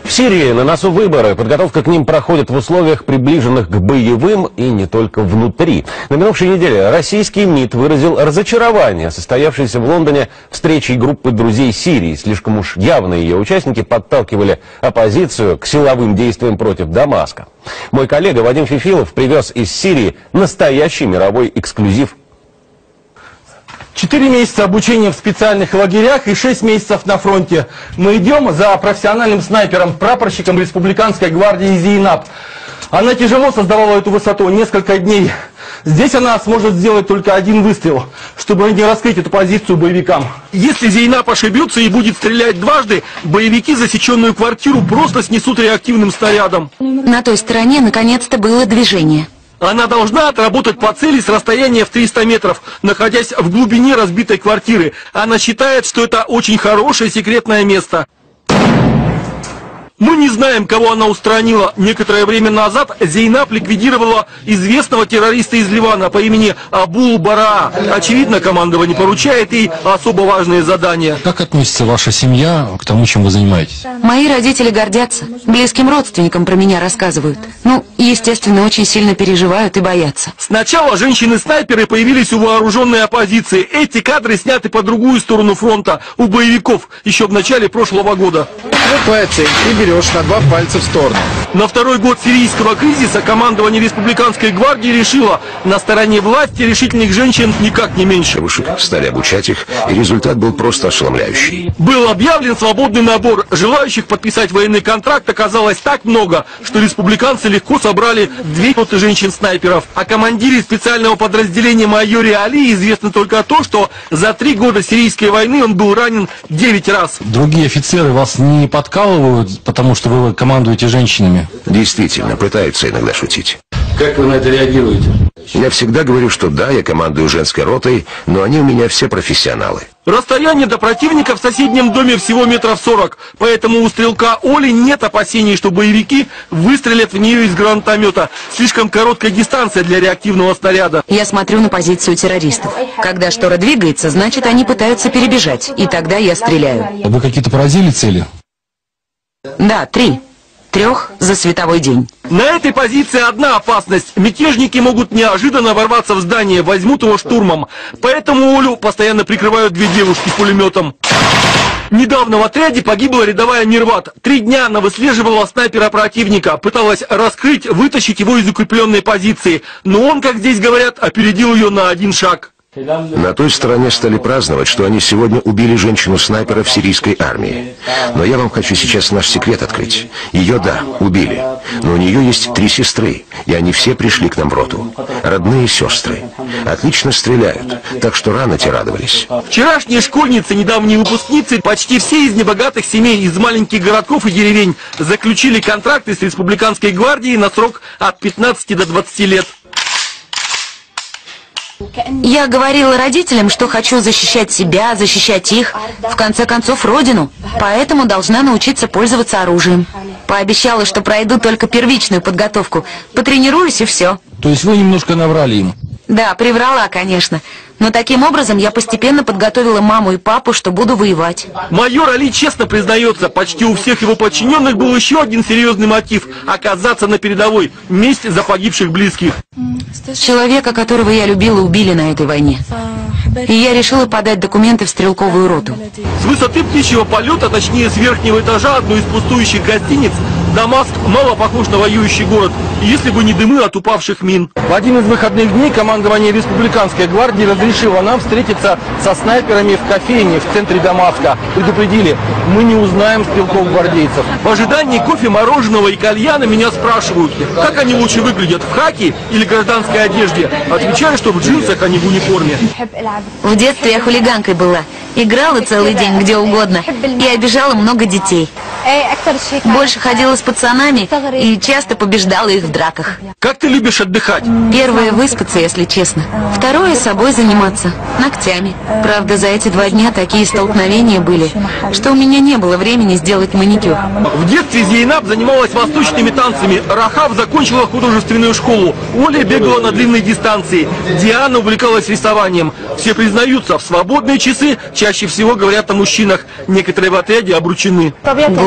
В Сирии на носу выборы. Подготовка к ним проходит в условиях, приближенных к боевым, и не только внутри. На минувшей неделе российский МИД выразил разочарование состоявшейся в Лондоне встречей группы друзей Сирии. Слишком уж явно ее участники подталкивали оппозицию к силовым действиям против Дамаска. Мой коллега Вадим Фифилов привез из Сирии настоящий мировой эксклюзив. 4 месяца обучения в специальных лагерях и 6 месяцев на фронте. Мы идем за профессиональным снайпером, прапорщиком Республиканской гвардии Зейнаб. Она тяжело создавала эту высоту, несколько дней. Здесь она сможет сделать только один выстрел, чтобы не раскрыть эту позицию боевикам. Если Зейнаб ошибется и будет стрелять дважды, боевики засеченную квартиру просто снесут реактивным снарядом. На той стороне наконец-то было движение. Она должна отработать по цели с расстояния в 300 метров, находясь в глубине разбитой квартиры. Она считает, что это очень хорошее секретное место. Мы не знаем, кого она устранила. Некоторое время назад Зейнаб ликвидировала известного террориста из Ливана по имени Абул-Бараа. Очевидно, командование поручает ей особо важные задания. Как относится ваша семья к тому, чем вы занимаетесь? Мои родители гордятся. Близким родственникам про меня рассказывают. Ну, естественно, очень сильно переживают и боятся. Сначала женщины-снайперы появились у вооруженной оппозиции. Эти кадры сняты по другую сторону фронта, у боевиков, еще в начале прошлого года. Вот твоя цель, ты берешь на 2 пальца в сторону. На второй год сирийского кризиса командование Республиканской гвардии решило, на стороне власти решительных женщин никак не меньше. Стали обучать их, и результат был просто ошеломляющий. Был объявлен свободный набор. Желающих подписать военный контракт оказалось так много, что республиканцы легко собрали 200 женщин-снайперов. О командире специального подразделения майоре Али известно только то, что за 3 года сирийской войны он был ранен 9 раз. Другие офицеры вас не подкалывают, потому что вы командуете женщинами? Действительно, пытаются иногда шутить. Как вы на это реагируете? Я всегда говорю, что да, я командую женской ротой, но они у меня все профессионалы. Расстояние до противника в соседнем доме всего 40 метров, поэтому у стрелка Оли нет опасений, что боевики выстрелят в нее из гранатомета. Слишком короткая дистанция для реактивного снаряда. Я смотрю на позицию террористов. Когда штора двигается, значит, они пытаются перебежать, и тогда я стреляю. Вы какие-то поразили цели? Да, 3 за световой день. На этой позиции одна опасность. Мятежники могут неожиданно ворваться в здание, возьмут его штурмом. Поэтому Олю постоянно прикрывают 2 девушки с пулеметом. Недавно в отряде погибла рядовая Мирват. 3 дня она выслеживала снайпера противника, пыталась раскрыть, вытащить его из укрепленной позиции. Но он, как здесь говорят, опередил ее на 1 шаг. На той стороне стали праздновать, что они сегодня убили женщину-снайпера в сирийской армии. Но я вам хочу сейчас наш секрет открыть. Ее, да, убили. Но у нее есть 3 сестры, и они все пришли к нам в роту. Родные сестры. Отлично стреляют, так что рано те радовались. Вчерашние школьницы, недавние выпускницы, почти все из небогатых семей, из маленьких городков и деревень, заключили контракты с Республиканской гвардией на срок от 15 до 20 лет. Я говорила родителям, что хочу защищать себя, защищать их, в конце концов, родину. Поэтому должна научиться пользоваться оружием. Пообещала, что пройду только первичную подготовку. Потренируюсь и все. То есть вы немножко наврали им? Да, приврала, конечно. Но таким образом я постепенно подготовила маму и папу, что буду воевать. Майор Али честно признается, почти у всех его подчиненных был еще один серьезный мотив – оказаться на передовой, месть за погибших близких. Человека, которого я любила, убили на этой войне. И я решила подать документы в стрелковую роту. С высоты птичьего полета, точнее с верхнего этажа одной из пустующих гостиниц, Дамаск мало похож на воюющий город, если бы не дымы от упавших мин. В один из выходных дней командование Республиканской гвардии разрешило нам встретиться со снайперами в кофейне в центре Дамаска. Предупредили, мы не узнаем стрелков-гвардейцев. В ожидании кофе, мороженого и кальяна меня спрашивают, как они лучше выглядят, в хаки или гражданской одежде. Отвечаю, что в джинсах, а не в униформе. В детстве я хулиганкой была. Играла целый день где угодно и обижала много детей. Больше ходила с пацанами и часто побеждала их в драках. Как ты любишь отдыхать? Первое — выспаться, если честно. Второе — собой заниматься. Ногтями. Правда, за эти 2 дня такие столкновения были, что у меня не было времени сделать маникюр. В детстве Зейнаб занималась восточными танцами. Рахав закончила художественную школу. Оля бегала на длинной дистанции. Диана увлекалась рисованием. Все признаются, в свободные часы чаще всего говорят о мужчинах. Некоторые в отряде обручены.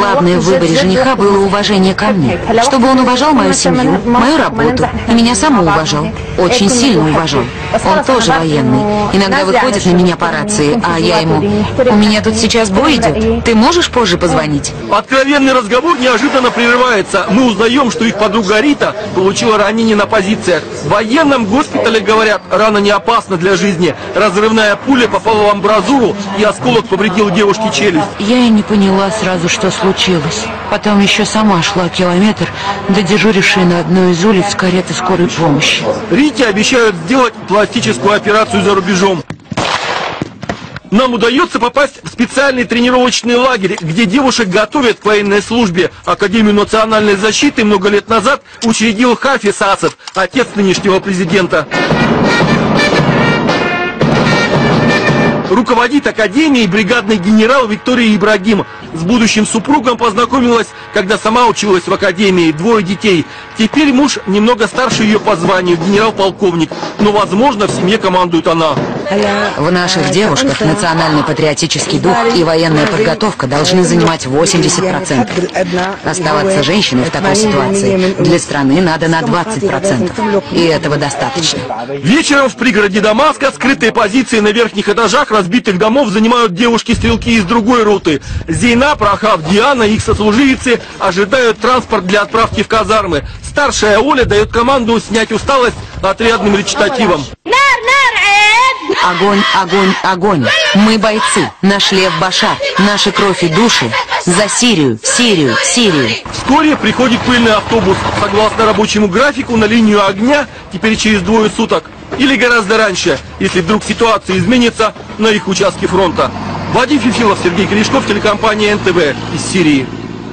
Главное в выборе жениха было уважение ко мне. Чтобы он уважал мою семью, мою работу и меня саму уважал. Очень сильно уважал. Он тоже военный. Иногда выходит на меня по рации, а я ему: «У меня тут сейчас бой идет. Ты можешь позже позвонить?» Откровенный разговор неожиданно прерывается. Мы узнаем, что их подруга Рита получила ранение на позициях. В военном госпитале говорят, рана не опасна для жизни. Разрывная пуля попала в амбразуру, и осколок повредил девушке челюсть. Я и не поняла сразу, что случилось. Потом еще сама шла километр до дежурившей на одной из улиц кареты скорой помощи. Рите обещают сделать пластическую операцию за рубежом. Нам удается попасть в специальный тренировочный лагерь, где девушек готовят к военной службе. Академию национальной защиты много лет назад учредил Хафиз Асад, отец нынешнего президента. Руководит академией бригадный генерал Виктория Ибрагим. С будущим супругом познакомилась, когда сама училась в академии, 2 детей. Теперь муж немного старше ее по званию, генерал-полковник. Но, возможно, в семье командует она. В наших девушках национальный патриотический дух и военная подготовка должны занимать 80%. Оставаться женщиной в такой ситуации для страны надо на 20%. И этого достаточно. Вечером в пригороде Дамаска скрытые позиции на верхних этажах разбитых домов занимают девушки-стрелки из другой роты. Зейнаб, Рахав, Диана и их сослуживицы ожидают транспорт для отправки в казармы. Старшая Оля дает команду снять усталость отрядным речитативом. Огонь, огонь, огонь. Мы бойцы. Наш лев Башар. Наши кровь и души. За Сирию, Сирию, Сирию. Вскоре приходит пыльный автобус. Согласно рабочему графику, на линию огня теперь через 2 суток. Или гораздо раньше, если вдруг ситуация изменится на их участке фронта. Вадим Фифилов, Сергей Корешков, телекомпания НТВ из Сирии.